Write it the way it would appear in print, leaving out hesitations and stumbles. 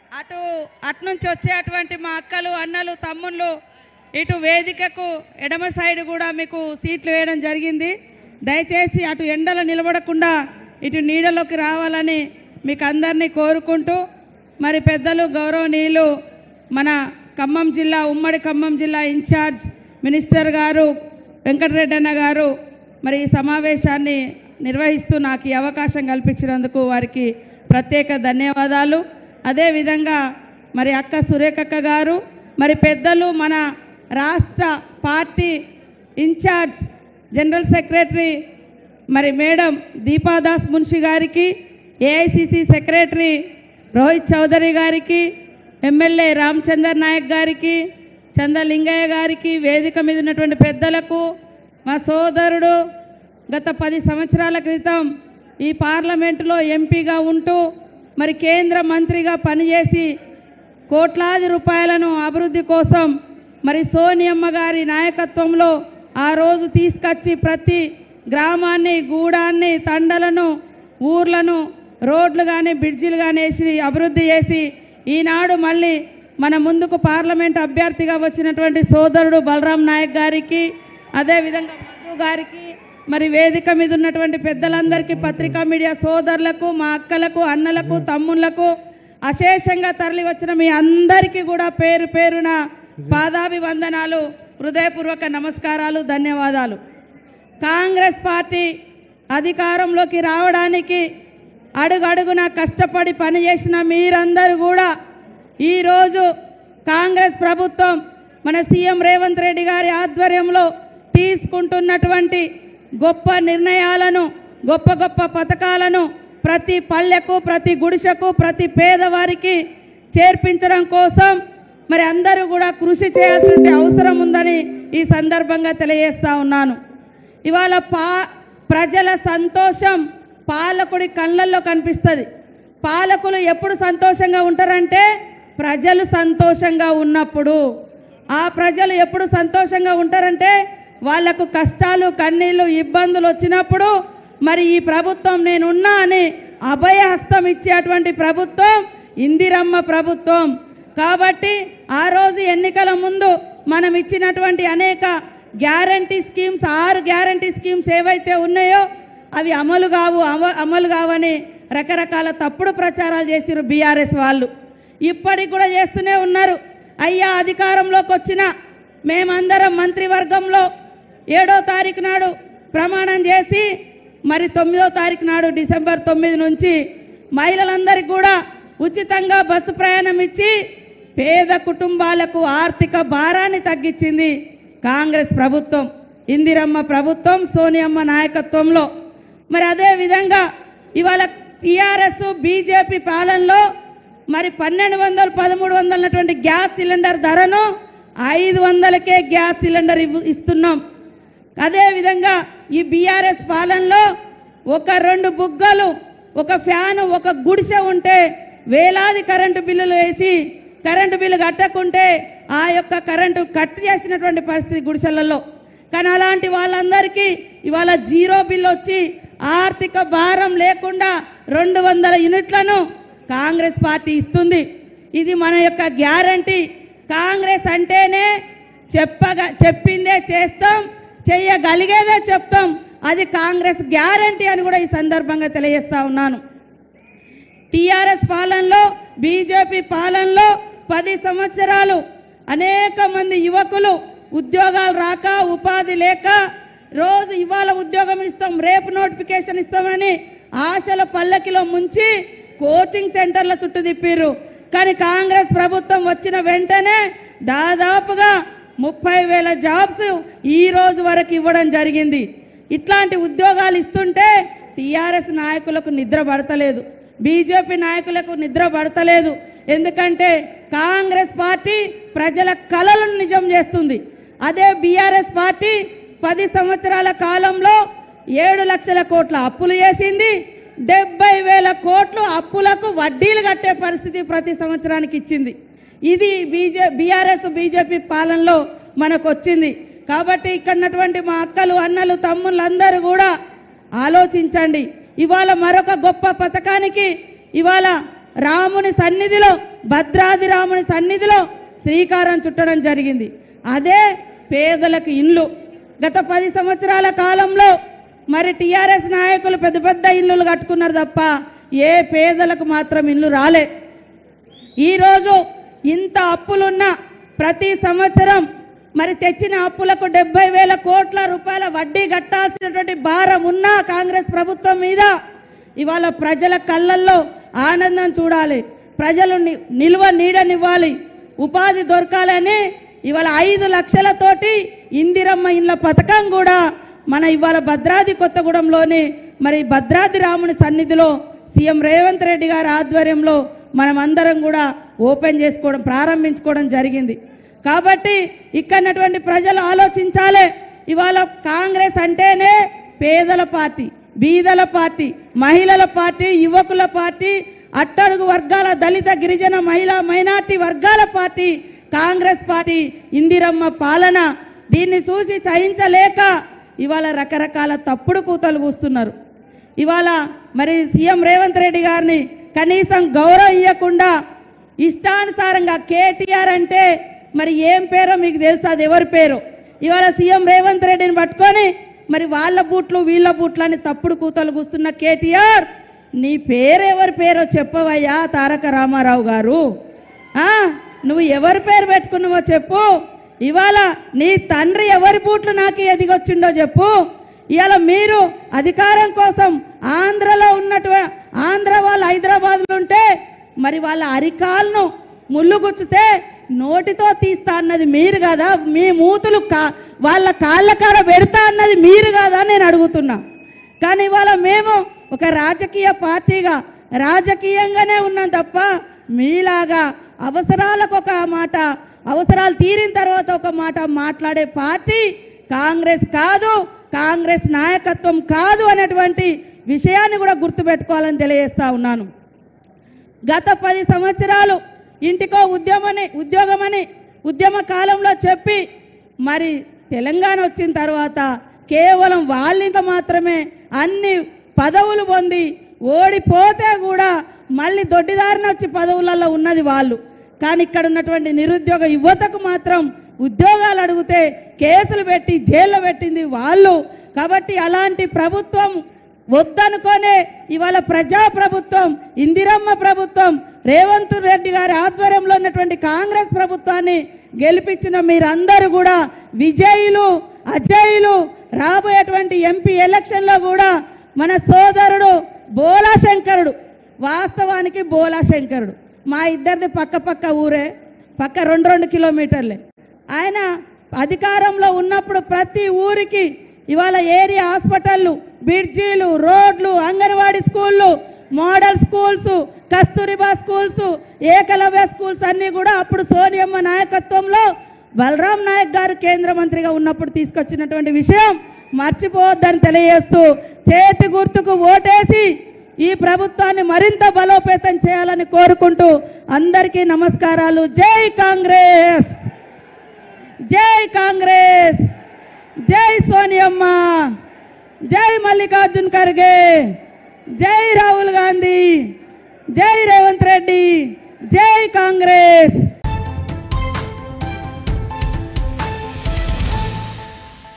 అటు నుంచి వచ్చేటువంటి మా అక్కలు అన్నలు తమ్ముళ్ళు ఇటు వేదికకు ఎడమ సైడ్ కూడా మీకు సీట్లు వేయడం జరిగింది. దయచేసి అటు ఎండలో నిలబడకుండా ఇటు నీడలోకి రావాలని మీకు అందరినీ కోరుకుంటూ మరి పెద్దలు గౌరవనీయులు మన ఖమ్మం జిల్లా ఉమ్మడి ఖమ్మం జిల్లా ఇన్ఛార్జ్ మినిస్టర్ గారు వెంకటరెడ్డి అన్న గారు మరి ఈ సమావేశాన్ని నిర్వహిస్తూ నాకు ఈ అవకాశం కల్పించినందుకు వారికి ప్రత్యేక ధన్యవాదాలు. అదేవిధంగా మరి అక్క సురేఖక్క గారు మరి పెద్దలు మన రాష్ట్ర పార్టీ ఇన్ఛార్జ్ జనరల్ సెక్రటరీ మరి మేడం దీపాదాస్ మున్షి గారికి, ఏఐసిసి సెక్రటరీ రోహిత్ చౌదరి గారికి, ఎమ్మెల్యే రామచందర్ నాయక్ గారికి, చంద్రలింగయ్య గారికి, వేదిక మీద ఉన్నటువంటి పెద్దలకు, మా సోదరుడు గత 10 సంవత్సరాల క్రితం ఈ పార్లమెంటులో ఎంపీగా ఉంటూ మరి కేంద్ర మంత్రిగా పనిచేసి కోట్లాది రూపాయలను అభివృద్ధి కోసం మరి సోనియమ్మ గారి నాయకత్వంలో ఆ రోజు తీసుకొచ్చి ప్రతి గ్రామాన్ని, గూడాన్ని, తండలను, ఊర్లను రోడ్లు కానీ బ్రిడ్జిలు కానీ వేసి అభివృద్ధి చేసి ఈనాడు మళ్ళీ మన ముందుకు పార్లమెంట్ అభ్యర్థిగా వచ్చినటువంటి సోదరుడు బలరాం నాయక్ గారికి, అదేవిధంగా మధు గారికి, మరి వేదిక మీద ఉన్నటువంటి పెద్దలందరికీ, పత్రికా మీడియా సోదరులకు, మా అక్కలకు, అన్నలకు, తమ్ముళ్లకు, అశేషంగా తరలి వచ్చిన మీ అందరికీ కూడా పేరు పేరున పాదాభివందనాలు, హృదయపూర్వక నమస్కారాలు, ధన్యవాదాలు. కాంగ్రెస్ పార్టీ అధికారంలోకి రావడానికి అడుగడుగున కష్టపడి పనిచేసిన మీరందరూ కూడా ఈరోజు కాంగ్రెస్ ప్రభుత్వం మన సీఎం రేవంత్ రెడ్డి గారి ఆధ్వర్యంలో తీసుకుంటున్నటువంటి గొప్ప నిర్ణయాలను, గొప్ప గొప్ప పథకాలను ప్రతి పల్లెకు, ప్రతి గుడిసెకు, ప్రతి పేదవారికి చేర్పించడం కోసం మరి అందరూ కూడా కృషి చేయాల్సిన అవసరం ఉందని ఈ సందర్భంగా తెలియజేస్తా ఉన్నాను. ఇవాళ ప్రజల సంతోషం పాలకుడి కళ్ళల్లో కనిపిస్తుంది. పాలకులు ఎప్పుడు సంతోషంగా ఉంటారంటే ప్రజలు సంతోషంగా ఉన్నప్పుడు. ఆ ప్రజలు ఎప్పుడు సంతోషంగా ఉంటారంటే వాళ్లకు కష్టాలు, కన్నీళ్ళు, ఇబ్బందులు వచ్చినప్పుడు మరి ఈ ప్రభుత్వం నేనున్నా అని అభయహస్తం ఇచ్చేటువంటి ప్రభుత్వం ఇందిరమ్మ ప్రభుత్వం. కాబట్టి ఆ రోజు ఎన్నికల ముందు మనం ఇచ్చినటువంటి అనేక గ్యారంటీ స్కీమ్స్, 6 గ్యారంటీ స్కీమ్స్ ఏవైతే ఉన్నాయో అవి అమలు కావని రకరకాల తప్పుడు ప్రచారాలు చేసిరు బీఆర్ఎస్ వాళ్ళు. ఇప్పటికి కూడా చేస్తూనే ఉన్నారు. అయ్యా అధికారంలోకి వచ్చిన మేమందరం మంత్రివర్గంలో 7వ తారీఖు నాడు ప్రమాణం చేసి మరి 9వ తారీఖు నాడు డిసెంబర్ 9 నుంచి మహిళలందరికీ కూడా ఉచితంగా బస్సు ప్రయాణం ఇచ్చి పేద కుటుంబాలకు ఆర్థిక భారాన్ని తగ్గించింది కాంగ్రెస్ ప్రభుత్వం, ఇందిరమ్మ ప్రభుత్వం, సోనియమ్మ నాయకత్వంలో. మరి అదేవిధంగా ఇవాళ టీఆర్ఎస్ బీజేపీ పాలనలో మరి 1200, 1300 ఉన్నటువంటి గ్యాస్ సిలిండర్ ధరను 500కే గ్యాస్ సిలిండర్ ఇస్తున్నాం. అదేవిధంగా ఈ బీఆర్ఎస్ పాలనలో 1-2 బుగ్గలు, 1 ఫ్యాను, 1 గుడిసె ఉంటే వేలాది కరెంటు బిల్లులు వేసి కరెంటు బిల్లు కట్టకుంటే ఆ యొక్క కరెంటు కట్ చేసినటువంటి పరిస్థితి గుడిసెలలో. కానీ అలాంటి వాళ్ళందరికీ ఇవాళ 0 బిల్లు వచ్చి ఆర్థిక భారం లేకుండా 200 యూనిట్లను కాంగ్రెస్ పార్టీ ఇస్తుంది. ఇది మన యొక్క గ్యారంటీ. కాంగ్రెస్ అంటేనే చెప్పిందే చేస్తాం, చేయగలిగేదే చెప్తాం. అది కాంగ్రెస్ గ్యారంటీ అని కూడా ఈ సందర్భంగా తెలియజేస్తా ఉన్నాను. టీఆర్ఎస్ పాలనలో, బీజేపీ పాలనలో 10 సంవత్సరాలు అనేక మంది యువకులు ఉద్యోగాలు రాక, ఉపాధి లేక రోజు ఇవాళ ఉద్యోగం ఇస్తాం, రేపు నోటిఫికేషన్ ఇస్తామని ఆశల పల్లకిలో ముంచి కోచింగ్ సెంటర్ల చుట్టూ తిప్పిర్రు. కానీ కాంగ్రెస్ ప్రభుత్వం వచ్చిన వెంటనే దాదాపుగా 30,000 జాబ్స్ ఈ రోజు వరకు ఇవ్వడం జరిగింది. ఇట్లాంటి ఉద్యోగాలు ఇస్తుంటే టీఆర్ఎస్ నాయకులకు నిద్ర పడతలేదు, బీజేపీ నాయకులకు నిద్ర పడతలేదు. ఎందుకంటే కాంగ్రెస్ పార్టీ ప్రజల కలలను నిజం చేస్తుంది. అదే బీఆర్ఎస్ పార్టీ 10 సంవత్సరాల కాలంలో 7 లక్షల కోట్ల అప్పులు చేసింది. 70,000 కోట్లు అప్పులకు వడ్డీలు కట్టే పరిస్థితి ప్రతి సంవత్సరానికి ఇచ్చింది. ఇది బీఆర్ఎస్ బీజేపీ పాలనలో మనకు వచ్చింది. కాబట్టి ఇక్కడ ఉన్నటువంటి మా అక్కలు, అన్నలు, తమ్ముళ్ళందరూ కూడా ఆలోచించండి. ఇవాళ మరొక గొప్ప పథకానికి ఇవాళ రాముని సన్నిధిలో, భద్రాది రాముని సన్నిధిలో శ్రీకారం చుట్టడం జరిగింది. అదే పేదలకు ఇల్లు. గత 10 సంవత్సరాల కాలంలో మరి టీఆర్ఎస్ నాయకులు పెద్ద పెద్ద ఇల్లులు కట్టుకున్నారు తప్ప ఏ పేదలకు మాత్రం ఇల్లు రాలే. ఈరోజు ఇంత అప్పులున్నా ప్రతి సంవత్సరం మరి తెచ్చిన అప్పులకు 70,000 కోట్ల రూపాయల వడ్డీ కట్టాల్సినటువంటి భారం ఉన్నా కాంగ్రెస్ ప్రభుత్వం మీద ఇవాళ ప్రజల కళ్ళల్లో ఆనందం చూడాలి, ప్రజలు నిల్వ నీడనివ్వాలి, ఉపాధి దొరకాలని ఇవాళ 5 లక్షలతోటి ఇందిరమ్మ ఇండ్ల పథకం కూడా మన ఇవాళ భద్రాద్రి కొత్తగూడెంలోని మరి భద్రాద్రి రాముని సన్నిధిలో సీఎం రేవంత్ రెడ్డి గారి ఆధ్వర్యంలో మనమందరం కూడా ఓపెన్ చేసుకోవడం, ప్రారంభించుకోవడం జరిగింది. కాబట్టి ఇక్కడటువంటి ప్రజలు ఆలోచించాలి. ఇవాళ కాంగ్రెస్ అంటేనే పేదల పార్టీ, బీదల పార్టీ, మహిళల పార్టీ, యువకుల పార్టీ, అట్టడుగు వర్గాల దళిత గిరిజన మైనార్టీ వర్గాల పార్టీ కాంగ్రెస్ పార్టీ. ఇందిరమ్మ పాలన దీన్ని చూసి సహించలేక ఇవాళ రకరకాల తప్పుడు కూతలు కూస్తున్నారు. ఇవాళ మరి సీఎం రేవంత్ రెడ్డి గారిని కనీసం గౌరవం ఇవ్వకుండా ఇష్టానుసారంగా కేటీఆర్ అంటే మరి ఏం పేరో మీకు తెలుసు, అది ఎవరి పేరు. ఇవాళ సీఎం రేవంత్ రెడ్డిని పట్టుకొని మరి వాళ్ళ బూట్లు వీళ్ళ బూట్లు అని తప్పుడు కూతలు కూస్తున్న కేటీఆర్, నీ పేరు ఎవరి పేరో చెప్పవయ్యా తారక రామారావు గారు. నువ్వు ఎవరి పేరు పెట్టుకున్నావో చెప్పు. ఇవాళ నీ తండ్రి ఎవరి బూట్లు నాకు ఎదిగొచ్చిండో చెప్పు. ఇవాళ మీరు అధికారం కోసం ఆంధ్రలో ఉన్నటువంటి ఆంధ్ర వాళ్ళు హైదరాబాద్లో ఉంటే మరి వాళ్ళ అరికాలను ముళ్ళు గుచ్చితే నోటితో తీస్తా అన్నది మీరు కదా, మీ మూతులు వాళ్ళ కాళ్ళ కాడ పెడతా అన్నది మీరు కదా నేను అడుగుతున్నా. కానీ ఇవాళ మేము ఒక రాజకీయ పార్టీగా రాజకీయంగానే ఉన్నాం తప్ప మీలాగా అవసరాలకు ఒక మాట, అవసరాలు తీరిన తర్వాత ఒక మాట మాట్లాడే పార్టీ కాంగ్రెస్ కాదు, కాంగ్రెస్ నాయకత్వం కాదు అనేటువంటి విషయాన్ని కూడా గుర్తుపెట్టుకోవాలని తెలియజేస్తా ఉన్నాను. గత 10 సంవత్సరాలు ఇంటికో ఉద్యోగమని ఉద్యమ కాలంలో చెప్పి మరి తెలంగాణ వచ్చిన తర్వాత కేవలం వాళ్ళింట మాత్రమే అన్ని పదవులు పొంది ఓడిపోతే కూడా మళ్ళీ దొడ్డిదారిన వచ్చి పదవులలో ఉన్నది వాళ్ళు. కానీ ఇక్కడ ఉన్నటువంటి నిరుద్యోగ యువతకు మాత్రం ఉద్యోగాలు అడిగితే కేసులు పెట్టి జైల్లో పెట్టింది వాళ్ళు. కాబట్టి అలాంటి ప్రభుత్వం వద్దనుకోనే ఇవాళ ప్రజాప్రభుత్వం, ఇందిరమ్మ ప్రభుత్వం, రేవంత్ రెడ్డి గారి ఆధ్వర్యంలో ఉన్నటువంటి కాంగ్రెస్ ప్రభుత్వాన్ని గెలిపించిన మీరందరూ కూడా విజయులు, అజయులు. రాబోయేటువంటి ఎంపీ ఎలక్షన్లో కూడా మన సోదరుడు బోలాశంకరుడు, వాస్తవానికి బోలాశంకరుడు మా ఇద్దరిది పక్క ఊరే, పక్క 2 కిలోమీటర్లే. ఆయన అధికారంలో ఉన్నప్పుడు ప్రతి ఊరికి ఇవాళ ఏరియా హాస్పిటళ్ళు, బ్రిడ్జీలు, రోడ్లు, అంగన్వాడీ స్కూళ్ళు, model schools, Kasturba schools, Eklavya schools అన్నీ కూడా అప్పుడు సోనియమ్మ నాయకత్వంలో బలరాం నాయక్ గారు కేంద్ర మంత్రిగా ఉన్నప్పుడు తీసుకొచ్చినటువంటి విషయం మర్చిపోవద్దని తెలియజేస్తూ చేతి గుర్తుకు ఓటేసి ఈ ప్రభుత్వాన్ని మరింత బలోపేతం చేయాలని కోరుకుంటూ అందరికీ నమస్కారాలు. జై కాంగ్రెస్, జై కాంగ్రెస్, జై సోనియమ్మ, జై మల్లికార్జున్ ఖర్గే, జై రాహుల్ గాంధీ, జై రేవంత్ రెడ్డి, జై కాంగ్రెస్.